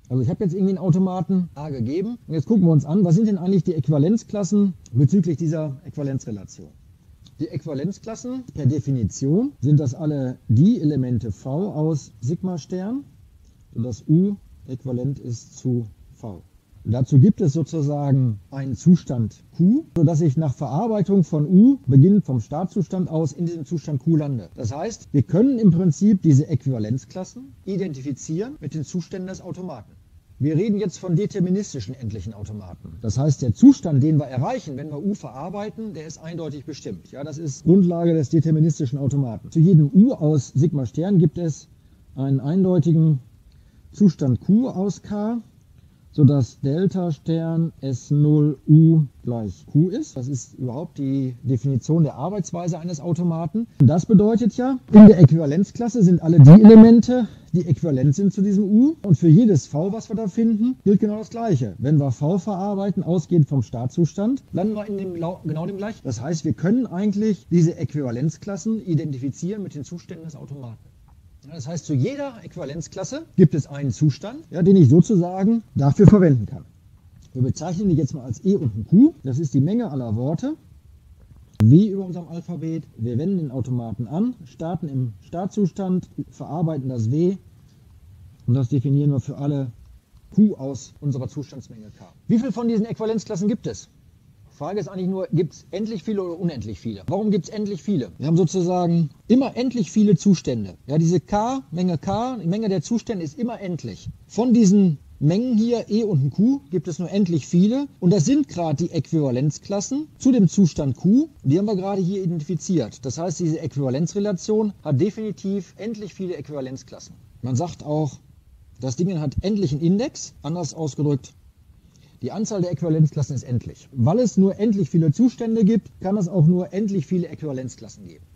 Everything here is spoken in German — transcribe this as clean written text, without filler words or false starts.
Also ich habe jetzt irgendwie einen Automaten A gegeben und jetzt gucken wir uns an, was sind denn eigentlich die Äquivalenzklassen bezüglich dieser Äquivalenzrelation. Die Äquivalenzklassen per Definition sind das alle die Elemente V aus Sigma-Stern, sodass U äquivalent ist zu V. Dazu gibt es sozusagen einen Zustand Q, sodass ich nach Verarbeitung von U, beginnend vom Startzustand aus, in diesem Zustand Q lande. Das heißt, wir können im Prinzip diese Äquivalenzklassen identifizieren mit den Zuständen des Automaten. Wir reden jetzt von deterministischen endlichen Automaten. Das heißt, der Zustand, den wir erreichen, wenn wir U verarbeiten, der ist eindeutig bestimmt. Ja, das ist Grundlage des deterministischen Automaten. Zu jedem U aus Sigma Stern gibt es einen eindeutigen Zustand Q aus K, sodass Delta Stern S0U gleich Q ist. Das ist überhaupt die Definition der Arbeitsweise eines Automaten. Und das bedeutet ja, in der Äquivalenzklasse sind alle die Elemente, die äquivalent sind zu diesem U. Und für jedes V, was wir da finden, gilt genau das Gleiche. Wenn wir V verarbeiten, ausgehend vom Startzustand, landen wir in genau dem gleichen. Das heißt, wir können eigentlich diese Äquivalenzklassen identifizieren mit den Zuständen des Automaten. Das heißt, zu jeder Äquivalenzklasse gibt es einen Zustand, ja, den ich sozusagen dafür verwenden kann. Wir bezeichnen die jetzt mal als E und ein Q. Das ist die Menge aller Worte, wie über unserem Alphabet. Wir wenden den Automaten an, starten im Startzustand, verarbeiten das W und das definieren wir für alle Q aus unserer Zustandsmenge K. Wie viele von diesen Äquivalenzklassen gibt es? Die Frage ist eigentlich nur, gibt es endlich viele oder unendlich viele? Warum gibt es endlich viele? Wir haben sozusagen immer endlich viele Zustände. Ja, diese K, die Menge der Zustände ist immer endlich. Von diesen Mengen hier, E und Q, gibt es nur endlich viele. Und das sind gerade die Äquivalenzklassen zu dem Zustand Q. Die haben wir gerade hier identifiziert. Das heißt, diese Äquivalenzrelation hat definitiv endlich viele Äquivalenzklassen. Man sagt auch, das Ding hat endlichen Index, anders ausgedrückt. Die Anzahl der Äquivalenzklassen ist endlich. Weil es nur endlich viele Zustände gibt, kann es auch nur endlich viele Äquivalenzklassen geben.